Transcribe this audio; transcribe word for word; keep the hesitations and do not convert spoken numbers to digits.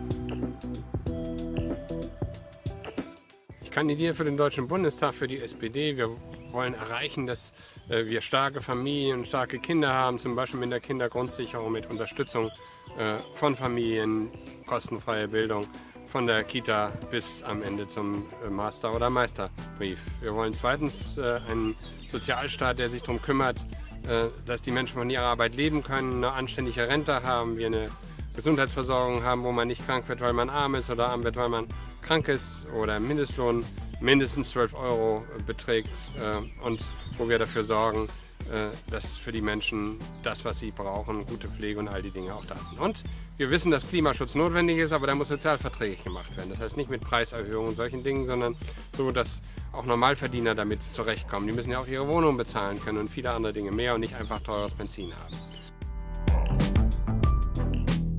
Ich kandidiere für den Deutschen Bundestag für die S P D. Wir wollen erreichen, dass äh, wir starke Familien und starke Kinder haben, zum Beispiel mit der Kindergrundsicherung, mit Unterstützung äh, von Familien, kostenfreie Bildung, von der Kita bis am Ende zum äh, Master- oder Meisterbrief. Wir wollen zweitens äh, einen Sozialstaat, der sich darum kümmert, äh, dass die Menschen von ihrer Arbeit leben können, eine anständige Rente haben, wir eine Gesundheitsversorgung haben, wo man nicht krank wird, weil man arm ist oder arm wird, weil man krank ist, oder Mindestlohn mindestens zwölf Euro beträgt äh, und wo wir dafür sorgen, äh, dass für die Menschen das, was sie brauchen, gute Pflege und all die Dinge auch da sind. Und wir wissen, dass Klimaschutz notwendig ist, aber der muss sozialverträglich gemacht werden. Das heißt nicht mit Preiserhöhungen und solchen Dingen, sondern so, dass auch Normalverdiener damit zurechtkommen. Die müssen ja auch ihre Wohnung bezahlen können und viele andere Dinge mehr und nicht einfach teures Benzin haben.